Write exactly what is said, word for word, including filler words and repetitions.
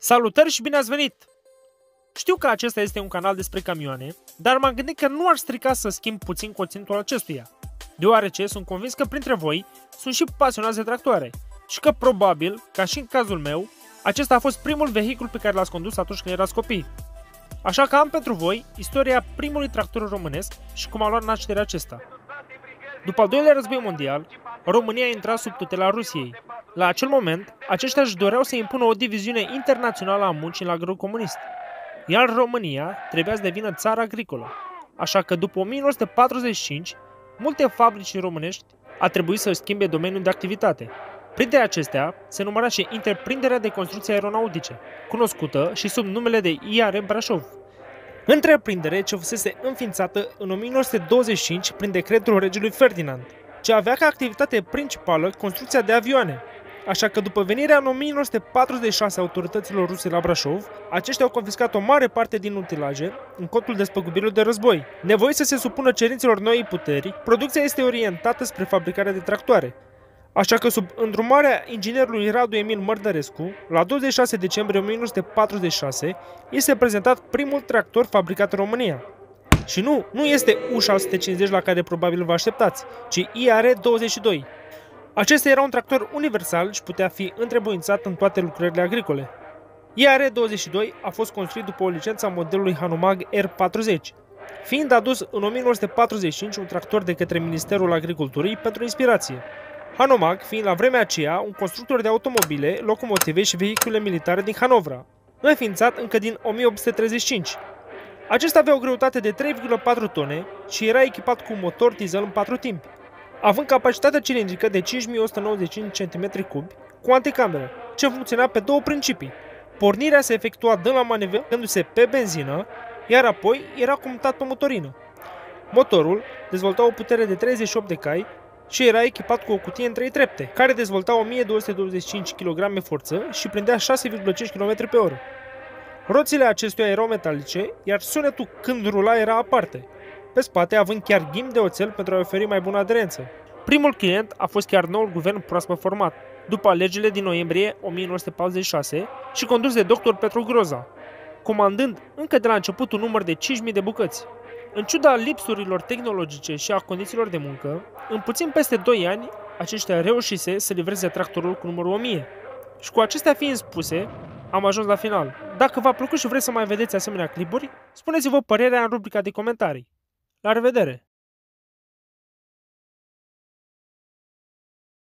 Salutări și bine ați venit! Știu că acesta este un canal despre camioane, dar m-am gândit că nu ar strica să schimb puțin conținutul acestuia, deoarece sunt convins că printre voi sunt și pasionați de tractoare și că probabil, ca și în cazul meu, acesta a fost primul vehicul pe care l-ați condus atunci când erați copii. Așa că am pentru voi istoria primului tractor românesc și cum a luat nașterea acesta. După al doilea război mondial, România a intrat sub tutela Rusiei. La acel moment, aceștia își doreau să impună o diviziune internațională a muncii la grâu comunist, iar România trebuia să devină țară agricolă. Așa că după o mie nouă sute patruzeci și cinci, multe fabrici românești a trebuit să schimbe domeniul de activitate. Printre acestea se număra și întreprinderea de construcții aeronautice, cunoscută și sub numele de I A R Brașov. Întreprindere ce fusese înființată în o mie nouă sute douăzeci și cinci prin decretul regelui Ferdinand, ce avea ca activitate principală construcția de avioane. Așa că după venirea în o mie nouă sute patruzeci și șase autorităților ruse la Brașov, aceștia au confiscat o mare parte din utilaje în contul despăgubirilor de război. Nevoiți să se supună cerințelor noii puteri, producția este orientată spre fabricarea de tractoare. Așa că sub îndrumarea inginerului Radu Emil Mărdărescu, la douăzeci și șase decembrie o mie nouă sute patruzeci și șase, este prezentat primul tractor fabricat în România. Și nu, nu este U șase sute cincizeci la care probabil vă așteptați, ci I A R douăzeci și doi. Acesta era un tractor universal și putea fi întrebuințat în toate lucrările agricole. I A R douăzeci și doi a fost construit după o licență a modelului Hanomag R patruzeci, fiind adus în o mie nouă sute patruzeci și cinci un tractor de către Ministerul Agriculturii pentru inspirație. Hanomag fiind la vremea aceea un constructor de automobile, locomotive și vehicule militare din Hanovra, înființat încă din o mie opt sute treizeci și cinci. Acesta avea o greutate de trei virgulă patru tone și era echipat cu un motor diesel în patru timpi, având capacitatea cilindrică de cinci mii o sută nouăzeci și cinci centimetri cubi cu anticameră, ce funcționa pe două principii. Pornirea se efectua dând la manevrându-se pe benzină, iar apoi era comutat pe motorină. Motorul dezvolta o putere de treizeci și opt de cai și era echipat cu o cutie în trei trepte, care dezvolta o mie două sute douăzeci și cinci kilograme forță și prindea șase virgulă cinci kilometri pe oră. Roțile acestuia erau metalice, iar sunetul când rula era aparte, pe spate având chiar ghim de oțel pentru a oferi mai bună aderență. Primul client a fost chiar noul guvern proaspăt format, după alegerile din noiembrie o mie nouă sute patruzeci și șase și condus de doctor Petru Groza, comandând încă de la început un număr de cinci mii de bucăți. În ciuda lipsurilor tehnologice și a condițiilor de muncă, în puțin peste doi ani, aceștia reușise să livreze tractorul cu numărul o mie. Și cu acestea fiind spuse, am ajuns la final. Dacă v-a plăcut și vreți să mai vedeți asemenea clipuri, spuneți-vă părerea în rubrica de comentarii. La revedere!